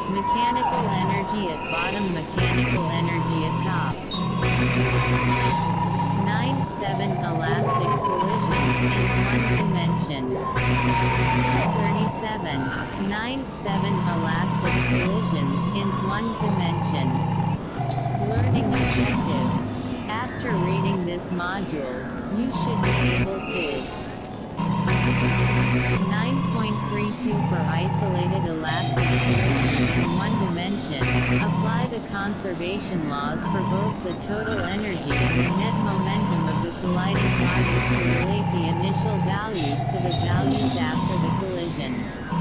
Mechanical energy at bottom, mechanical energy at top. 9-7 elastic collisions in one dimension. 237 9-7 elastic collisions in one dimension. Learning objectives. After reading this module, you should be able to 9.32 for isolated elastic collisions in one dimension. Apply the conservation laws for both the total energy and the net momentum of the colliding bodies to relate the initial values to the values after the collision.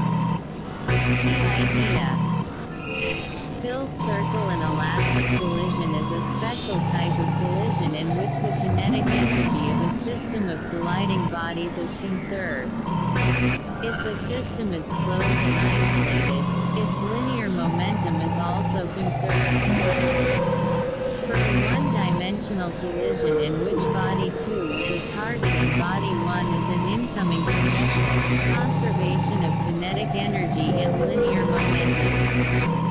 Idea. Filled circle and elastic collision is a special type of collision in which the kinetic energy of a system of colliding bodies is conserved. If the system is closed and isolated, its linear momentum is also conserved. For a one-dimensional collision in which body 2 is a target and body 1 is an incoming projectile, conservation of kinetic energy and linear momentum.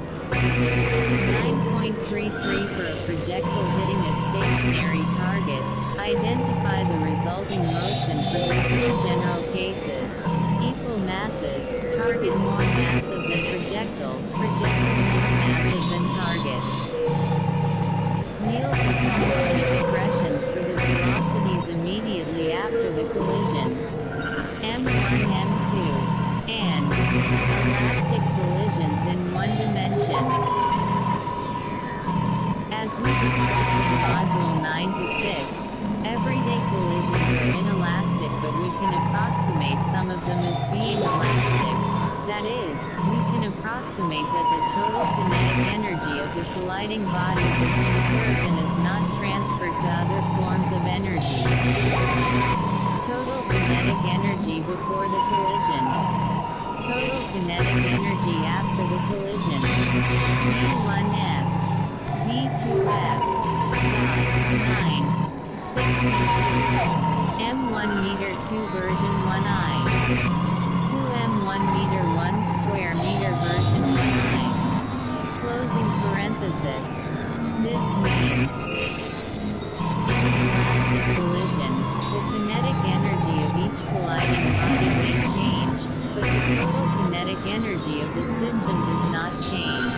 9.33 for a projectile hitting a stationary target. Identify the resulting motion for the three general cases. Equal masses, target more massive than projectile more massive than target. Yield the following expressions for the velocities immediately after the collisions. M1, M2, and elastic collisions in one dimension. As we discussed in Module 9 to 6, everyday collisions are inelastic, but we can approximate some of them as being elastic. That is, we can approximate that the total kinetic energy of the colliding bodies is conserved and is not transferred to other forms of energy. Total kinetic energy before the collision. Total kinetic energy after the collision. V1F, V2F, 9, 62, M1 meter 2 version 1I, 2M1 meter 1 square meter version 1I. Closing parenthesis. This means, in an elastic collision, the kinetic energy of each colliding body may change, but the total kinetic energy of the system does not change.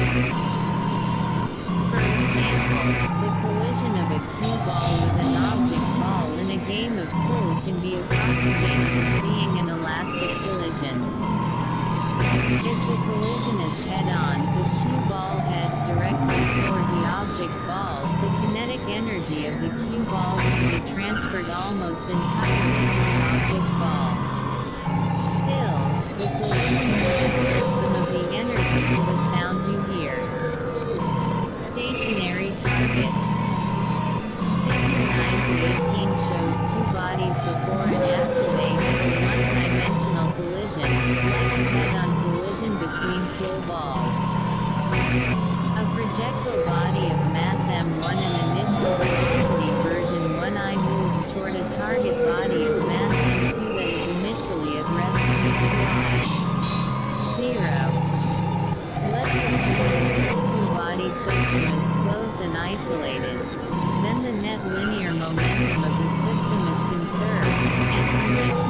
For example, the collision of a cue ball with an object ball in a game of pool can be approximated as being an elastic collision. If the collision is head-on, the cue ball heads directly toward the object ball, the kinetic energy of the cue ball can be transferred almost entirely to the object ball. Still, the collision transfers some of the energy to the sound you hear. Stationary target. Figure 9 to 18 shows two bodies before and after they had a one-dimensional collision, like a head-on collision between pool balls. A projectile body of mass m1 and initial velocity version 1I moves toward a target body of mass m2 that is initially at rest v2I. 0. Let's assume that this two-body system is closed and isolated. Then the net linear momentum of the system is conserved, and from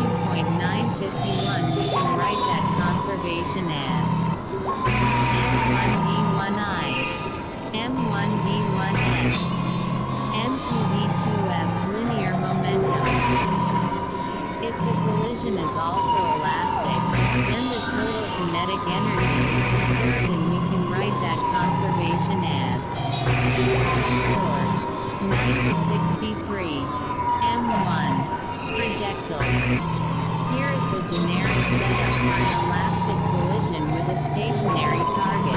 Q.951 we can write that conservation as M1V1I, M1V1S, M2V2F linear momentum. If the collision is also elastic, then the total kinetic energy is conserved and we can write that conservation as 9 to 63, M1, projectile. Here is the generic setup for an elastic collision with a stationary target.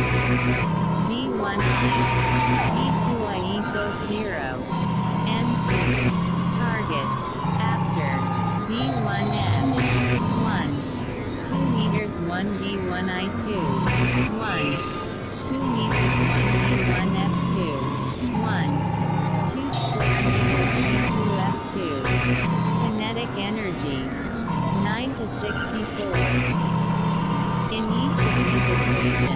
V1I, V2I equals 0, M2, target, after, V1F, 1, 2 meters 1V1I2, 1, 2 meters 1V1F2, 1, 2 square meters V2F2. Kinetic energy, 9 to 64. In each of these equations,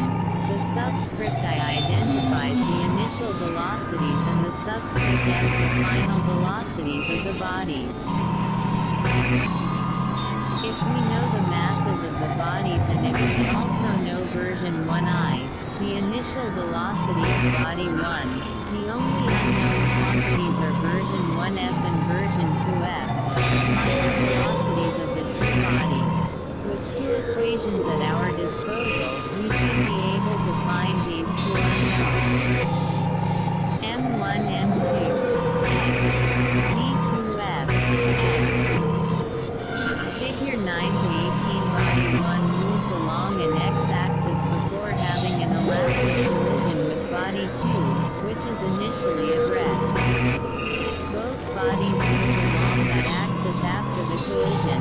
helps to get the final velocities of the bodies. If we know the masses of the bodies and if we also know version 1I, the initial velocity of body 1, the only unknown quantities are version 1F and version 2F, the final velocities of the two bodies. With two equations at our disposal, we should be able to find these two unknowns. M1, M2, X, V2F, X. Figure 9 to 18 body 1 moves along an x-axis before having an elastic collision with body 2, which is initially at rest. Both bodies move along that axis after the collision.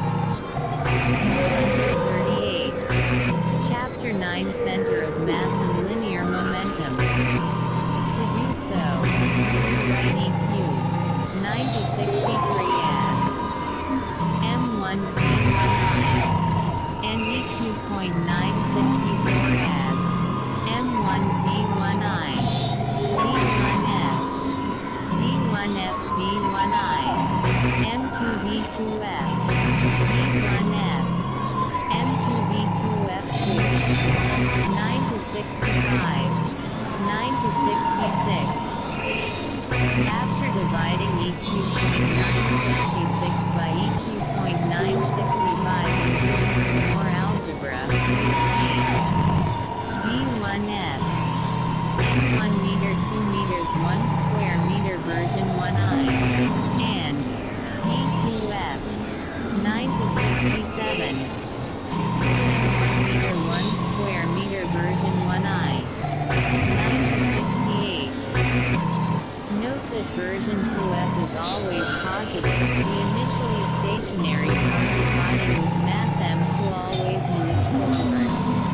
238. Chapter 9 Center of Mass and Linear Momentum. To do so, write EQ 9 to 63 as M1 V1I and EQ .964 as M1 V1I, V1F, V1F V1I, M2 V2F, V1F, M2 V2F2, 9 to 65, 9 to 66. After dividing EQ .966 by EQ .965 and doing more algebra, V1F, M1 meter 2 meters 1 square meter version 1I, and V2F, 9 to 67, 2 meter 1 square meter version 1I, 9 to 68. Note that version 2F is always positive. The initially stationary target body with mass M2 always moves forward.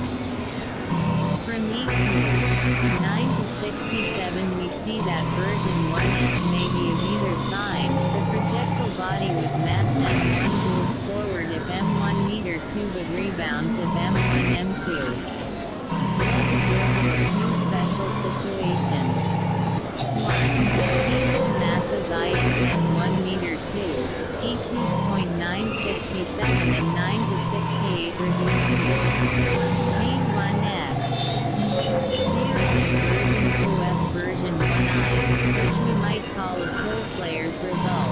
From EQ 9 to 67 we see that version 1F may be of either side. The projectile body with mass M1 moves forward if M1 meter 2 but rebounds if M1 M2. Let's look for a few special situations. 1. Equal masses I and M1 meter 2, EQs .967 and 9 to 68 reduced to V1F, 0 version 2F version 1I, which we might call a co-player's result.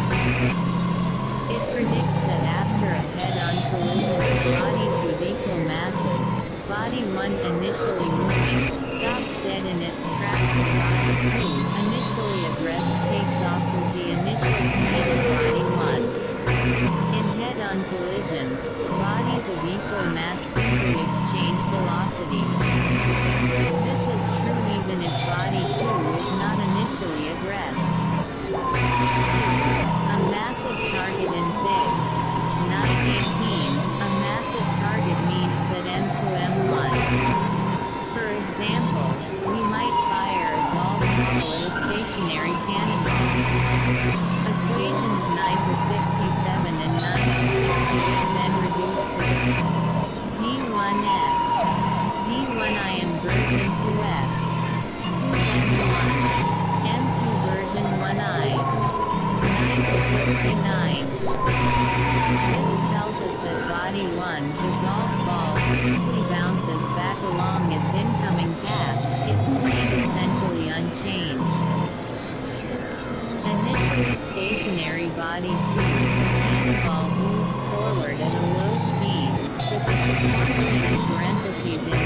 It predicts that after a head-on collision of bodies with equal masses, body 1 initially moving, stops dead in its tracks and body 2, initially at rest takes off with the initial speed of body 1. In head-on collisions, bodies of equal mass simply exchange velocities. This is true even if body 2 is not initially at rest. 2. A massive target in Fig. 918, a massive target means that M2 M1. For example, we might fire a golf ball at a stationary cannonball. Equations 9 to 67 and 9 to 68 then reduce to V1F, V1I and version 2F, 2M1, M2 version 1I, 9 to 69. This tells us that body 1, the golf ball, simply bounces back along its incoming path, its speed essentially unchanged. Initially stationary body 2, the cannonball moves forward at a low speed, but the quantity in parentheses in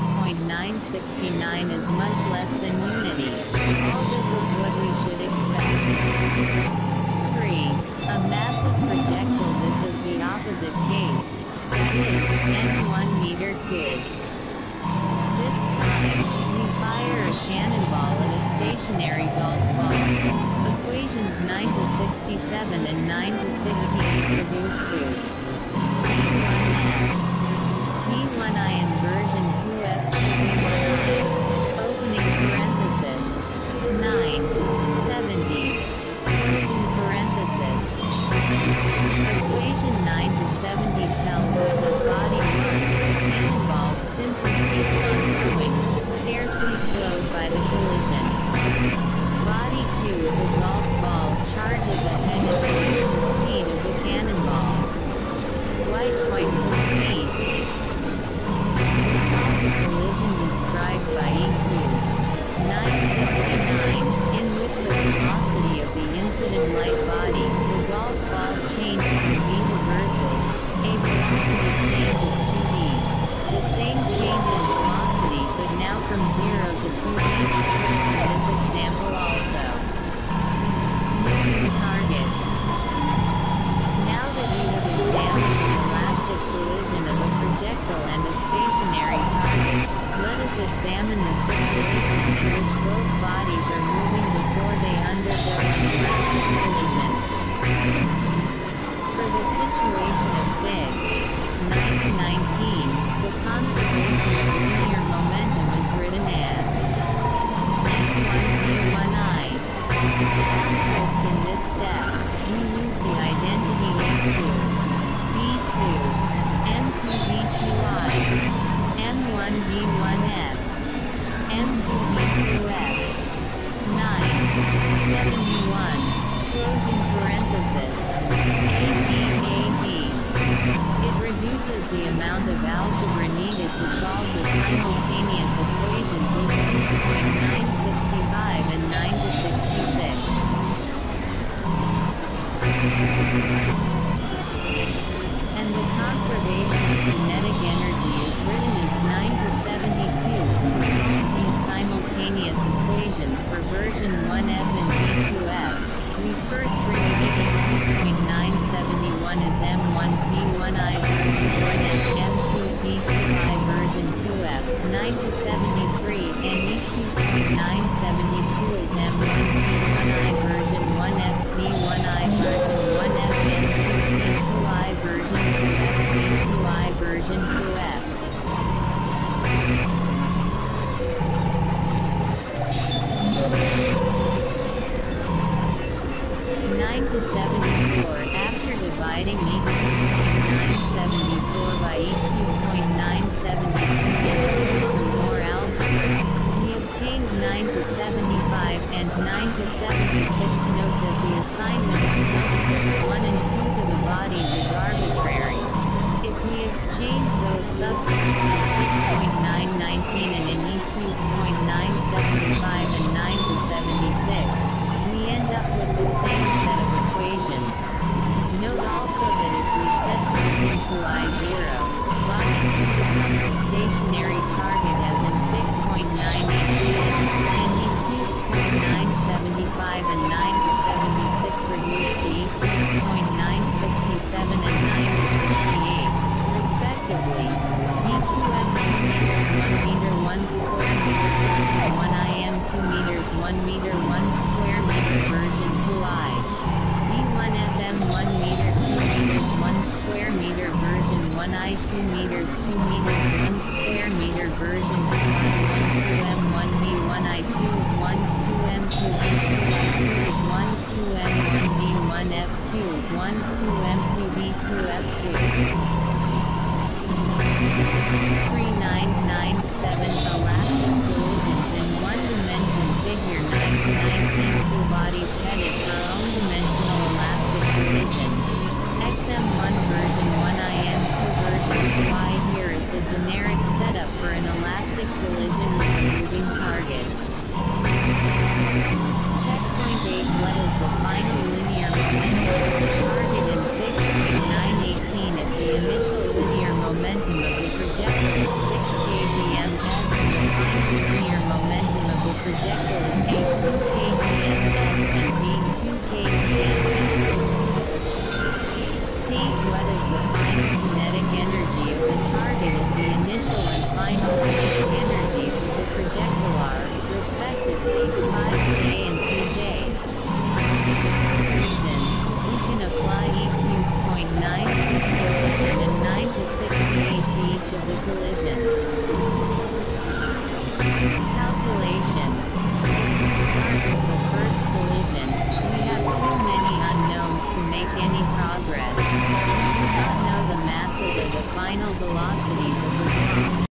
.969 is much less than unity. All this is what we should expect. 3. A massive projectile. This is the opposite case. That is, M1 meter 2. This time, we fire a cannonball at a stationary golf ball. Equations 9 to 67 and 9 to 68 reduce to V1F, V1I and version 2F to V1I, opening parenthesis, 9, 70, closing parenthesis. Equation 9 to 70 tells us that body 1, cannonball, simply keeps on going, scarcely slowed by the collision. Body M1V1F, M2V2F, 971, closing parenthesis, AB. It reduces the amount of algebra needed to solve the simultaneous equations in 965 and 9 to 66. And the conservation of kinetic energy is written as 9 to 72 to solve these simultaneous equations for version 1F and V2F. We first rewrite EQ.971 as M1V1I version 1F, M2V2I version 2F, 9 to 73, and EQ.972 as M1V1I version 1F, V1I version 1F, M2V2I version 2F, V2I version 2F. 9 to 74, after dividing EQ.974 by EQ.973 and doing some more algebra, we obtained 9 to 75 and 9 to 76. Note that the assignment of subscripts 1 and 2 to the bodies is arbitrary. If we exchange those subscripts in EQ.919 and in EQ.975 and 9 to 76, we end up with the same set of equations. Note also that if we set Fig to I0, body 2 becomes a stationary target as in Fig.988, and EQs.975 and 9 to 76 reduced to EQs.967 and 9 to 68, respectively. V2M 2 meters 1 meter 1 square meter version 1IM 2 meters 1 meter 1 square meter version 2I. V1FM 1 meter 2 meters 1 square meter version 1I 2 meters 2 meters 1 square meter version 2I 1 2M 1 V1I 2 1 2M 2 V2I 2 1 2M 1 V1F 2 1 2M 2 V2F 2. 3997 elastic collisions in one dimension. Figure 9 to 19, two bodies headed for own dimensional elastic collision. XM1 version 1IM2 version 2I. Here is the generic setup for an elastic collision with a moving target. Checkpoint 8. What is the final linear momentum of the target in Fig. 918 if the initial linear momentum of the projectile is 6 kgm s and the final linear momentum of the projectile is a2 kgm s and b2 kgm s. C. What is the final kinetic energy of the target if the initial and final kinetic energies of the projectile are, respectively, 5J and 2J? We can apply EQs.967 and 9 to 68 to each of the collisions. Calculations. Start with the first collision. We have too many unknowns to make any progress. We do not know the masses or the final velocities of the bomb.